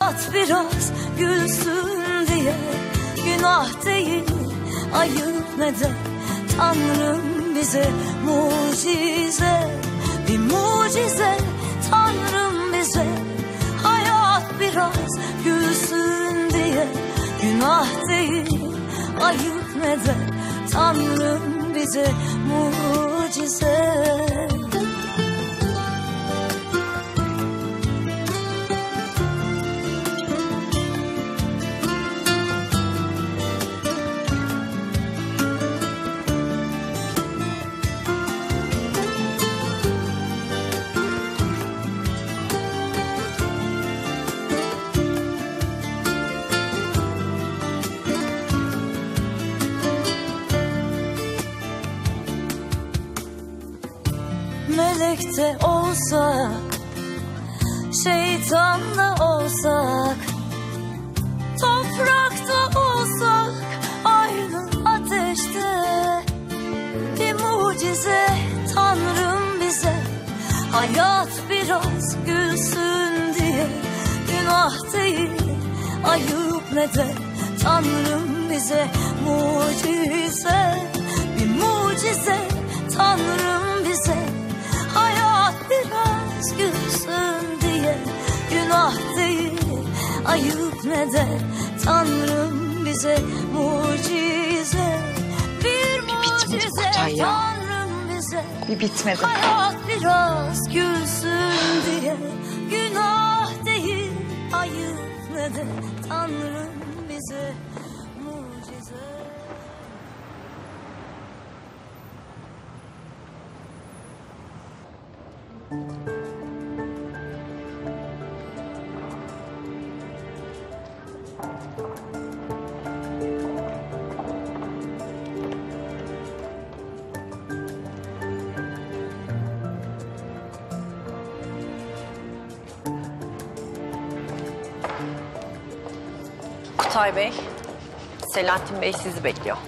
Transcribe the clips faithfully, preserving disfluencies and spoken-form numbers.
Hayat biraz gülsün diye, günah değil, ayıp ne de Tanrım bize mucize, bir mucize Tanrım bize. Hayat biraz gülsün diye, günah değil, ayıp ne de Tanrım bize mucize. Melek de olsak, şeytan da olsak, toprakta olsak, aynı ateşte. Bir mucize Tanrım bize, hayat biraz gülsün diye, günah değil, ayıp ne de Tanrım bize mucize, bir mucize Tanrım bize. Hayat biraz gülsün diye, günah değil, ayıp ne de Tanrım bize mucize, bir mucize Tanrım bize. Bir bitmedi. Hayat biraz gülsün diye, günah değil, ayıp ne de Tanrım bize mucize. Kutay Bey, Selahattin Bey sizi bekliyor.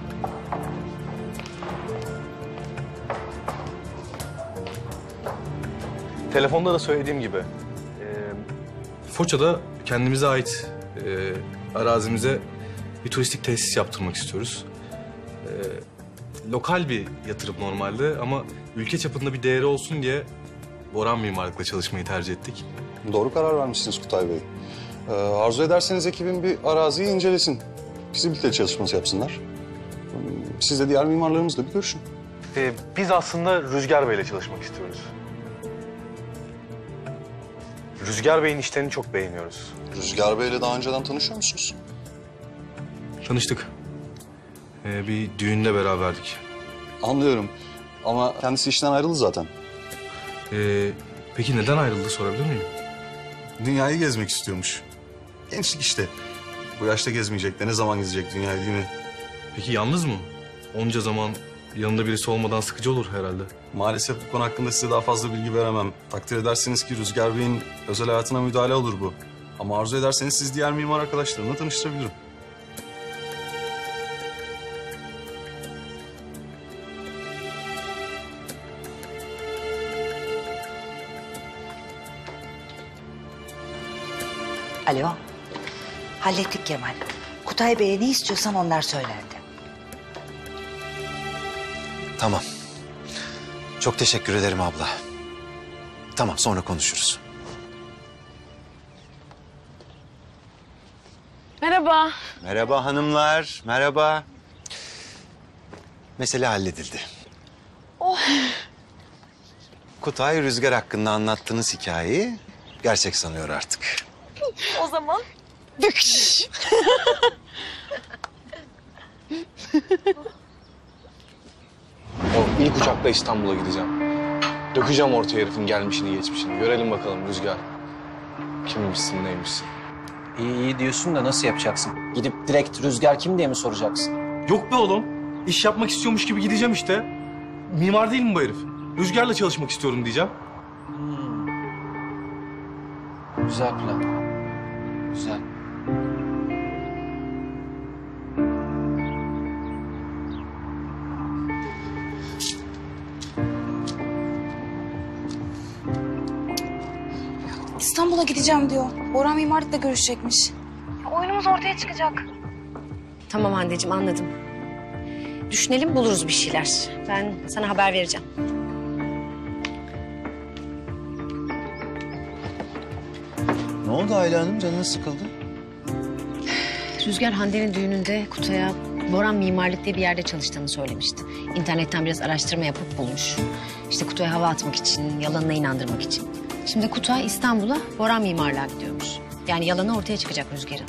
Telefonda da söylediğim gibi, e, Foça'da kendimize ait e, arazimize bir turistik tesis yaptırmak istiyoruz. E, lokal bir yatırım normalde ama ülke çapında bir değeri olsun diye Boran Mimarlık'la çalışmayı tercih ettik. Doğru karar vermişsiniz Kutay Bey. Ee, arzu ederseniz ekibin bir araziyi incelesin. Fizibilite çalışması yapsınlar. Siz de diğer mimarlarımızla bir görüşün. E, biz aslında Rüzgar Bey'le çalışmak istiyoruz. Rüzgar Bey'in işlerini çok beğeniyoruz. Rüzgar Bey'le daha önceden tanışıyor musunuz? Tanıştık. E, bir düğünde beraberdik. Anlıyorum. Ama kendisi işten ayrıldı zaten. E, peki neden ayrıldı sorabilir miyim? Dünyayı gezmek istiyormuş. Gençlik işte. Bu yaşta gezmeyecek de ne zaman gezecek dünyayı değil mi? Peki yalnız mı? Onca zaman yanında birisi olmadan sıkıcı olur herhalde. Maalesef bu konu hakkında size daha fazla bilgi veremem. Takdir ederseniz ki Rüzgar Bey'in özel hayatına müdahale olur bu. Ama arzu ederseniz siz diğer mimar arkadaşlarımla tanıştırabilirim. Alo. Hallettik Kemal. Kutay Bey'e ne istiyorsan onlar söylendi. Tamam. Çok teşekkür ederim abla. Tamam, sonra konuşuruz. Merhaba. Merhaba hanımlar, merhaba. Mesele halledildi. Oh. Kutay Rüzgar hakkında anlattığınız hikayeyi gerçek sanıyor artık. O zaman O ilk uçakla İstanbul'a gideceğim. Dökeceğim ortaya herifin gelmişini geçmişini. Görelim bakalım Rüzgar. Kimmişsin neymişsin. İyi iyi diyorsun da nasıl yapacaksın? Gidip direkt Rüzgar kim diye mi soracaksın? Yok be oğlum. İş yapmak istiyormuş gibi gideceğim işte. Mimar değil mi bu herif? Rüzgar'la çalışmak istiyorum diyeceğim. Hmm. Güzel plan. Güzel. İstanbul'a gideceğim diyor. Boran mimarlıkla görüşecekmiş. Oyunumuz ortaya çıkacak. Tamam Hande'cim anladım. Düşünelim buluruz bir şeyler. Ben sana haber vereceğim. Ne oldu Ayla Hanım? Canınız sıkıldı. Rüzgar Hande'nin düğününde Kutay'a Boran Mimarlık diye bir yerde çalıştığını söylemişti. İnternetten biraz araştırma yapıp bulmuş. İşte Kutay'a hava atmak için, yalanına inandırmak için. Şimdi Kutay İstanbul'a Boran Mimarlığa gidiyormuş. Yani yalanı ortaya çıkacak Rüzgar'ın.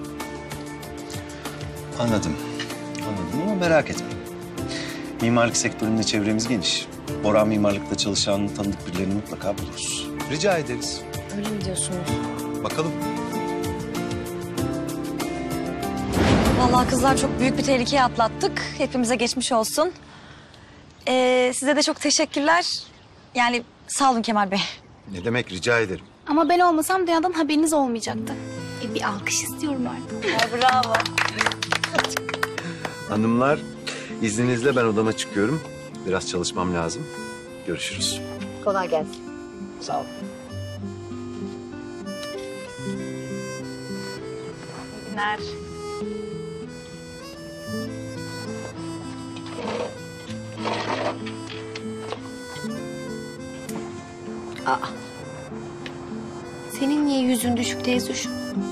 Anladım. Anladım ama merak etmeyin. Mimarlık sektöründe çevremiz geniş. Boran Mimarlık'ta çalışan tanıdık birilerini mutlaka buluruz. Rica ederiz. Öyle mi diyorsunuz? Bakalım. Vallahi kızlar çok büyük bir tehlikeyi atlattık. Hepimize geçmiş olsun. Ee, size de çok teşekkürler. Yani sağ olun Kemal Bey. Ne demek, rica ederim. Ama ben olmasam dünyadan haberiniz olmayacaktı. E, bir alkış istiyorum artık. Bravo. Hanımlar, izninizle ben odama çıkıyorum. Biraz çalışmam lazım. Görüşürüz. Kolay gelsin. Sağ ol. Günler. Aa. Senin niye yüzün düşük teyzuş?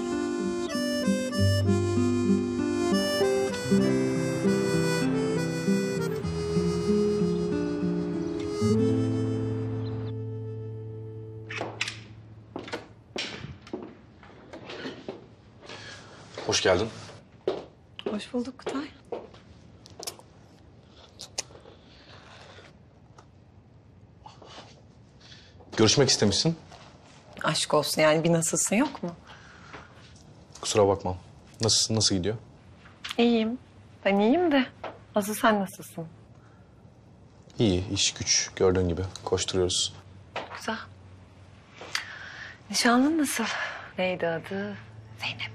Hoş geldin. Hoş bulduk Kutay. Görüşmek istemişsin. Aşk olsun yani bir nasılsın yok mu? Kusura bakma. Nasılsın, nasıl gidiyor? İyiyim. Ben iyiyim de. Asıl sen nasılsın? İyi, iş güç. Gördüğün gibi koşturuyoruz. Güzel. Nişanlın nasıl? Neydi adı? Zeynep.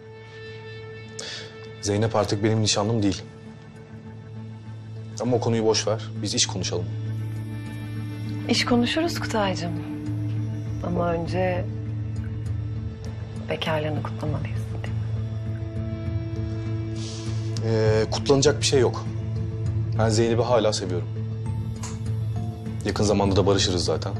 Zeynep artık benim nişanlım değil. Ama o konuyu boş ver. Biz iş konuşalım. İş konuşuruz Kutaycığım. Ama önce bekarlığını kutlamalıyız. Değil mi? Ee, kutlanacak bir şey yok. Ben Zeynep'i hala seviyorum. Yakın zamanda da barışırız zaten.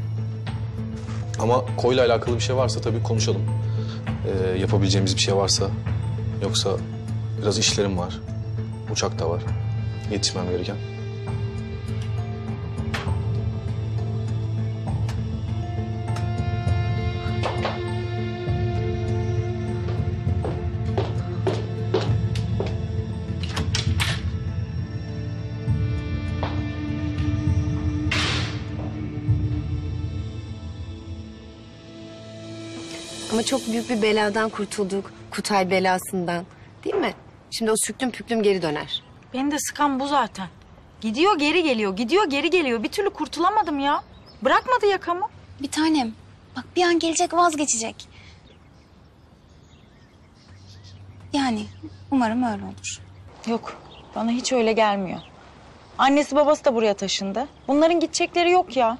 Ama Koy'la alakalı bir şey varsa tabii konuşalım. Ee, yapabileceğimiz bir şey varsa. Yoksa biraz işlerim var. Uçak da var. Yetişmem gereken. Ama çok büyük bir beladan kurtulduk. Kutay belasından. Değil mi? Şimdi o süklüm püklüm geri döner. Beni de sıkan bu zaten. Gidiyor geri geliyor, gidiyor geri geliyor. Bir türlü kurtulamadım ya. Bırakmadı yakamı. Bir tanem. Bak bir an gelecek vazgeçecek. Yani umarım öyle olur. Yok, bana hiç öyle gelmiyor. Annesi babası da buraya taşındı. Bunların gidecekleri yok ya.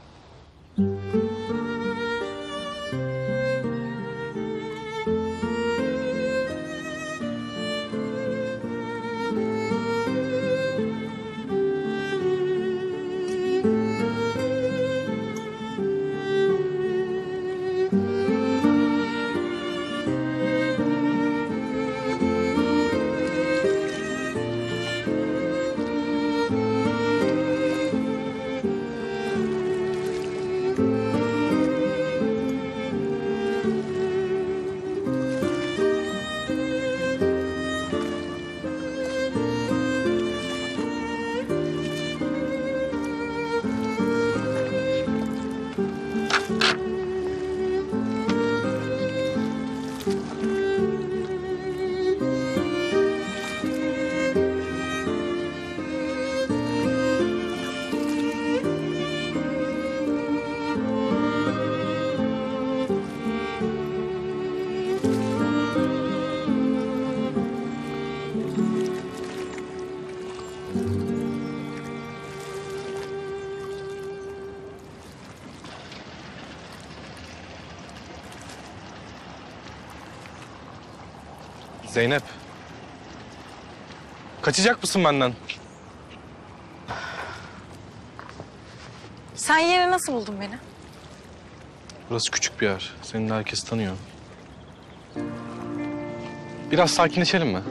Zeynep. Kaçacak mısın benden? Sen yine nasıl buldun beni? Burası küçük bir yer. Seni de herkes tanıyor. Biraz sakinleşelim mi?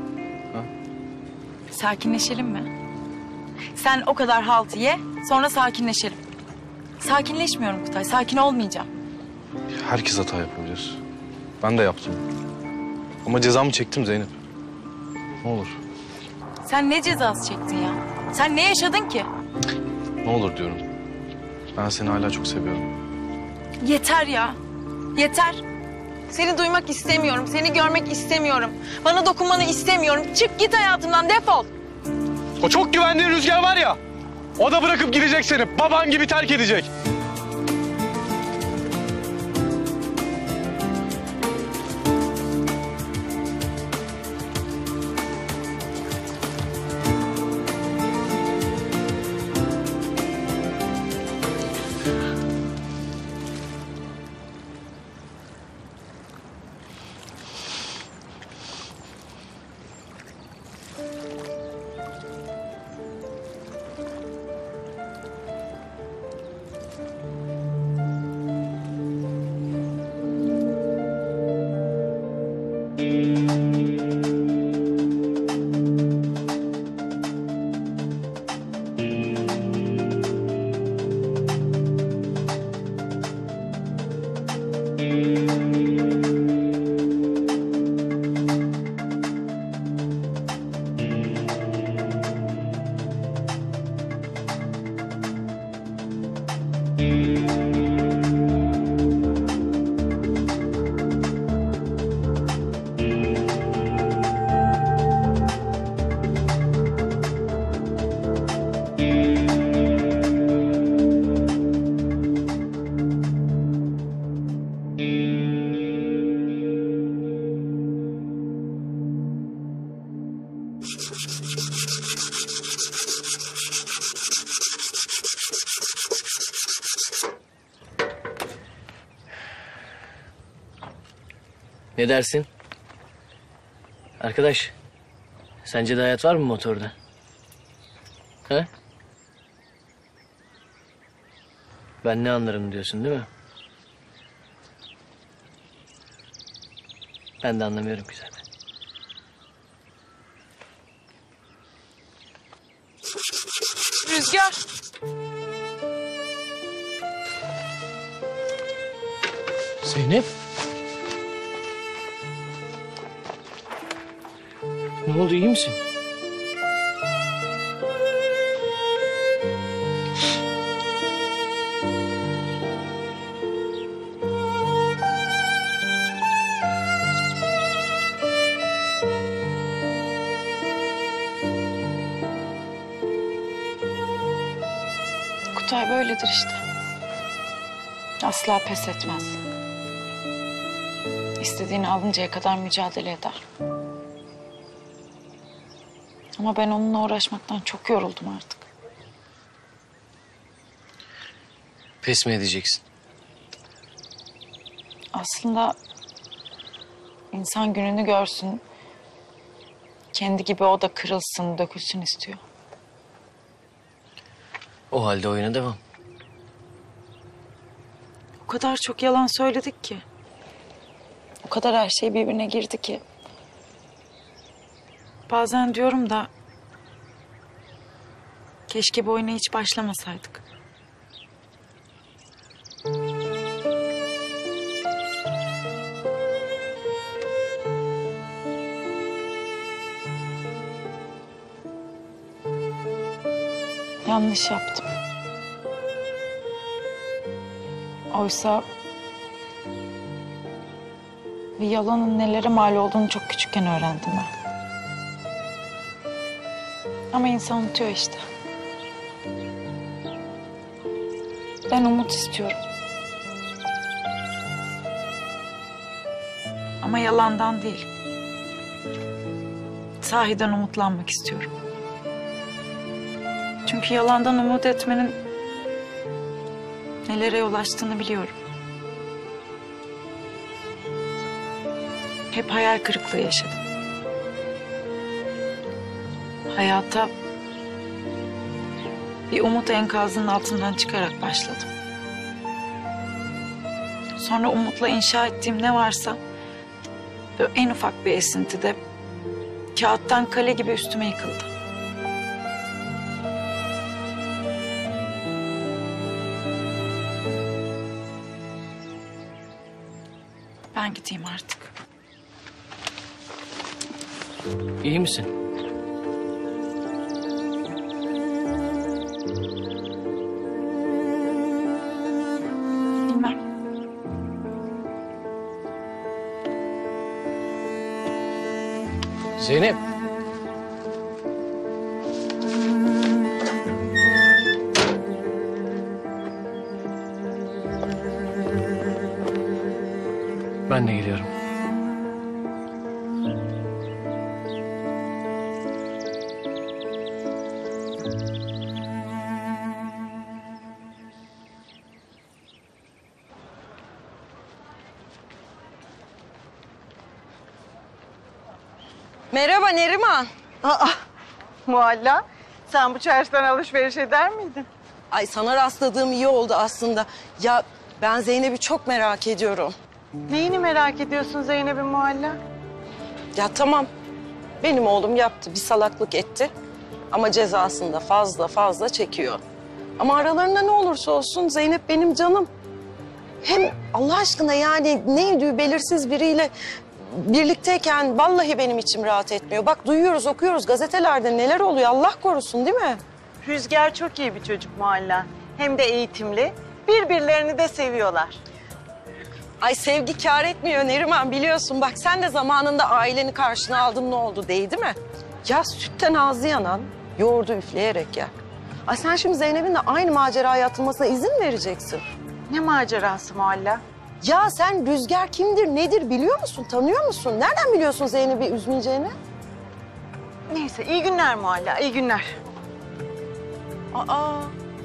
Sakinleşelim mi? Sen o kadar halt ye, sonra sakinleşelim. Sakinleşmiyorum Kutay, sakin olmayacağım. Herkes hata yapabilir. Ben de yaptım. Ama cezamı çektim Zeynep. Ne olur. Sen ne cezası çektin ya? Sen ne yaşadın ki? Ne olur diyorum. Ben seni hala çok seviyorum. Yeter ya, yeter. Seni duymak istemiyorum, seni görmek istemiyorum. Bana dokunmanı istemiyorum. Çık git hayatımdan, defol. O çok güvendiğin Rüzgar var ya. O da bırakıp gidecek seni. Baban gibi terk edecek. Ne dersin? Arkadaş, sence de hayat var mı motorda? He? Ben ne anlarım diyorsun değil mi? Ben de anlamıyorum ki zaten. Rüzgar. Zeynep. Ne oldu, iyi misin? Kutay böyledir işte. Asla pes etmez. İstediğini alıncaya kadar mücadele eder. Ama ben onunla uğraşmaktan çok yoruldum artık. Pes mi edeceksin? Aslında insan gününü görsün, kendi gibi o da kırılsın, dökülsün istiyor. O halde oyuna devam. O kadar çok yalan söyledik ki. O kadar her şey birbirine girdi ki. Bazen diyorum da keşke bu oyuna hiç başlamasaydık. Yanlış yaptım. Oysa bir yalanın nelere mal olduğunu çok küçükken öğrendim ben. Ama insan unutuyor işte. Ben umut istiyorum. Ama yalandan değil. Sahiden umutlanmak istiyorum. Çünkü yalandan umut etmenin nelere yol açtığını biliyorum. Hep hayal kırıklığı yaşadım. Hayata bir umut enkazının altından çıkarak başladım. Sonra umutla inşa ettiğim ne varsa böyle en ufak bir esintide kağıttan kale gibi üstüme yıkıldı. Ben gideyim artık. İyi misin? Bilmem. Zeynep. Ben de geliyorum. Merhaba Neriman. Aa, Mualla, sen bu çarşıdan alışveriş eder miydin? Ay sana rastladığım iyi oldu aslında. Ya ben Zeynep'i çok merak ediyorum. Neyini merak ediyorsun Zeynep'in Mualla? Ya tamam, benim oğlum yaptı, bir salaklık etti. Ama cezasını da fazla fazla çekiyor. Ama aralarında ne olursa olsun Zeynep benim canım. Hem Allah aşkına yani neydi belirsiz biriyle birlikteyken vallahi benim içim rahat etmiyor. Bak duyuyoruz, okuyoruz gazetelerde neler oluyor Allah korusun değil mi? Rüzgar çok iyi bir çocuk Mualla. Hem de eğitimli. Birbirlerini de seviyorlar. Ay sevgi kâr etmiyor Neriman biliyorsun. Bak sen de zamanında aileni karşına aldın ne oldu değdi mi? Ya sütten ağzı yanan yoğurdu üfleyerek yer. Ay sen şimdi Zeynep'in de aynı maceraya atılmasına izin mi vereceksin? Ne macerası Mualla? Ya sen Rüzgar kimdir, nedir biliyor musun, tanıyor musun? Nereden biliyorsun Zeynep'i üzmeyeceğini? Neyse iyi günler Mualla, iyi günler. Aa.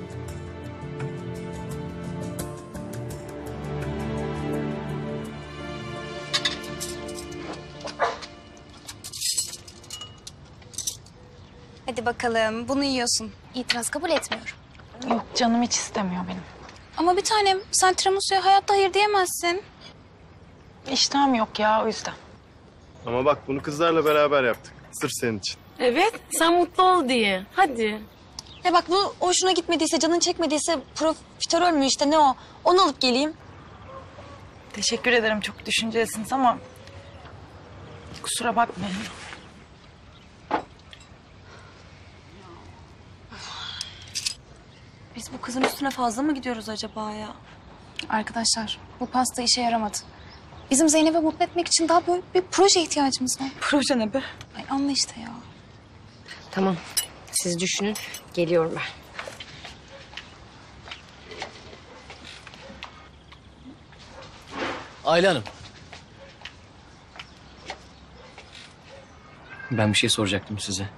Hadi bakalım bunu yiyorsun. İtiraz kabul etmiyorum. Yok canım hiç istemiyor benim. Ama bir tanem sen tiramisu'ya hayatta hayır diyemezsin. İştahım yok ya o yüzden. Ama bak bunu kızlarla beraber yaptık. Sırf senin için. Evet, sen mutlu ol diye. Hadi. Ya bak bu hoşuna gitmediyse, canın çekmediyse profiterol mü işte ne o? Onu alıp geleyim. Teşekkür ederim çok düşüncelisiniz ama kusura bakmayın. Biz bu kızın üstüne fazla mı gidiyoruz acaba ya? Arkadaşlar bu pasta işe yaramadı. Bizim Zeynep'i mutlu etmek için daha böyle bir proje ihtiyacımız var. Proje ne be? Ay anla işte ya. Tamam, siz düşünün. Geliyorum ben. Ayla Hanım. Ben bir şey soracaktım size.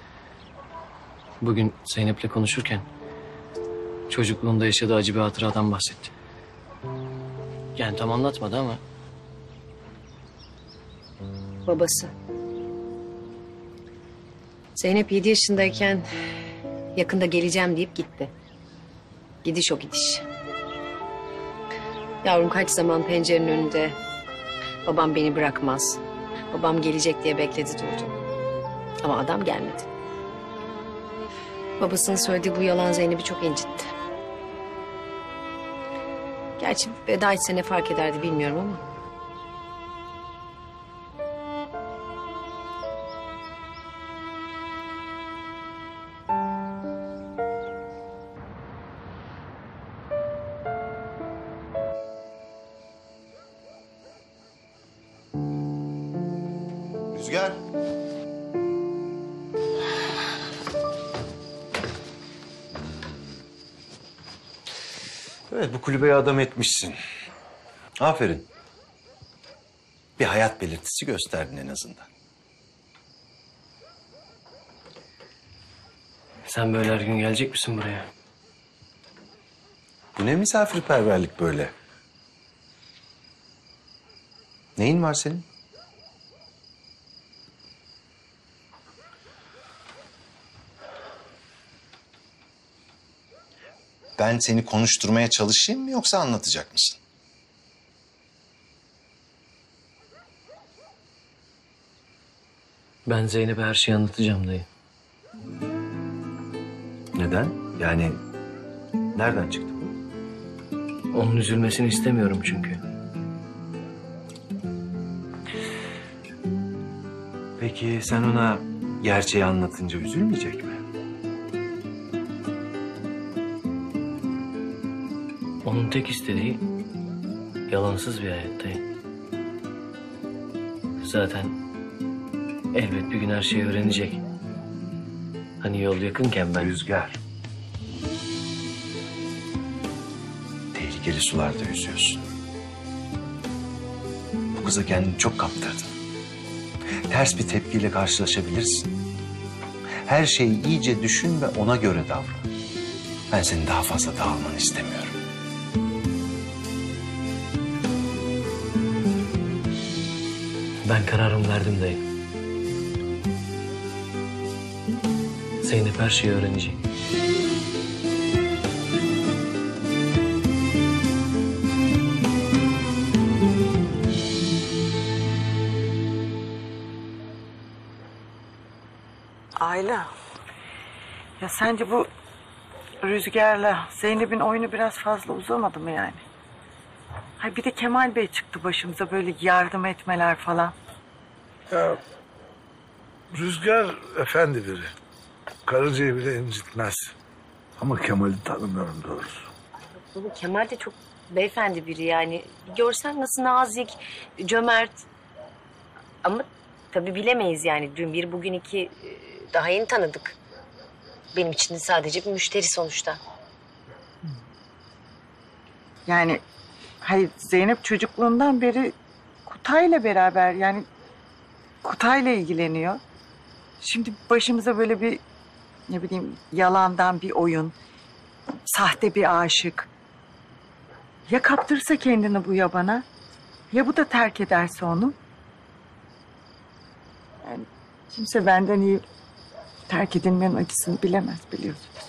Bugün Zeynep'le konuşurken çocukluğunda yaşadığı acı bir hatıradan bahsetti. Yani tam anlatmadı ama. Babası. Zeynep yedi yaşındayken yakında geleceğim deyip gitti. Gidiş o gidiş. Yavrum kaç zaman pencerenin önünde babam beni bırakmaz. Babam gelecek diye bekledi durdu. Ama adam gelmedi. Babasının söylediği bu yalan Zeynep'i çok incitti. Gerçi veda etse ne fark ederdi bilmiyorum ama. Rüzgar. Evet, bu kulübeye adam etmişsin. Aferin. Bir hayat belirtisi gösterdin en azından. Sen böyle her gün gelecek misin buraya? Bu ne misafirperverlik böyle? Neyin var senin? Ben seni konuşturmaya çalışayım mı yoksa anlatacak mısın? Ben Zeynep'e her şeyi anlatacağım dayı. Neden? Yani nereden çıktı bu? Onun üzülmesini istemiyorum çünkü. Peki sen ona gerçeği anlatınca üzülmeyecek mi? Onun tek istediği yalansız bir hayat dayı. Zaten elbet bir gün her şeyi öğrenecek. Hani yol yakınken ben... Rüzgar. Tehlikeli sularda yüzüyorsun. Bu kıza kendini çok kaptırdın. Ters bir tepkiyle karşılaşabilirsin. Her şeyi iyice düşün ve ona göre davran. Ben senin daha fazla dağılmanı istemiyorum. Ben kararımı verdim dayı. Zeynep her şeyi öğrenecek. Ayla. Ya sence bu Rüzgar'la Zeynep'in oyunu biraz fazla uzamadı mı yani? Hay bir de Kemal Bey çıktı başımıza böyle yardım etmeler falan. Ya Rüzgar efendi biri. Karıncayı bile incitmez. Ama Kemal'i tanımıyorum doğrusu. Baba Kemal de çok beyefendi biri yani. Görsen nasıl nazik, cömert. Ama tabii bilemeyiz yani. Dün bir, bugün iki, daha yeni tanıdık. Benim için de sadece bir müşteri sonuçta. Yani hayır Zeynep çocukluğundan beri Kutay'la beraber yani Kutay'la ilgileniyor. Şimdi başımıza böyle bir ne bileyim yalandan bir oyun, sahte bir aşık. Ya kaptırsa kendini bu yabana, ya bu da terk ederse onu. Yani kimse benden iyi terk edilmenin acısını bilemez biliyorsunuz.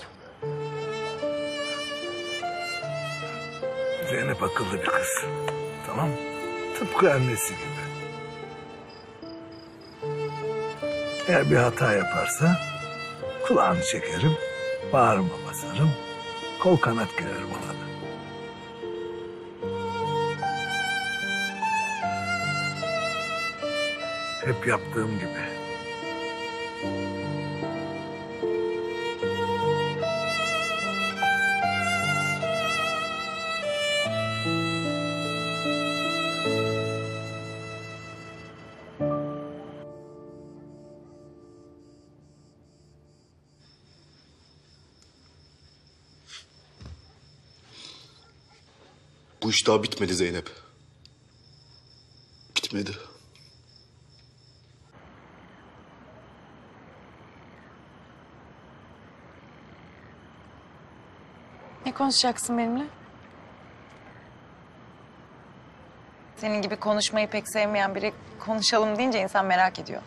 Zeynep akıllı bir kız. Tamam mı? Tıpkı annesi gibi. Eğer bir hata yaparsa kulağını çekerim, bağrıma basarım, kol kanat girerim ona da. Hep yaptığım gibi. Bu iş daha bitmedi Zeynep. Bitmedi. Ne konuşacaksın benimle? Senin gibi konuşmayı pek sevmeyen biri konuşalım deyince insan merak ediyor.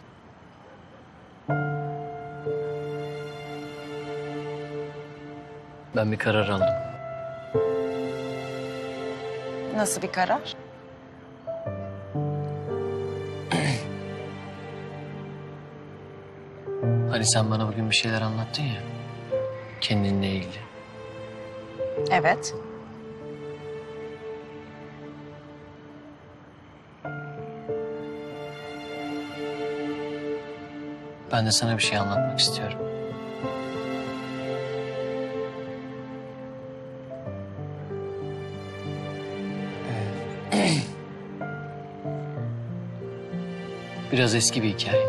Ben bir karar aldım. Nasıl bir karar? Hani sen bana bugün bir şeyler anlattın ya. Kendinle ilgili. Evet. Ben de sana bir şey anlatmak istiyorum. Biraz eski bir hikaye.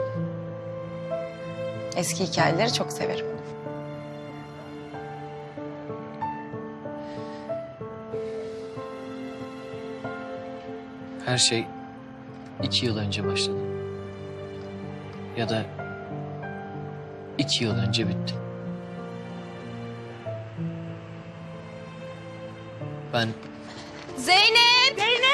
Eski hikayeleri çok severim. Her şey iki yıl önce başladı. Ya da iki yıl önce bitti. Ben Zeynep! Zeynep!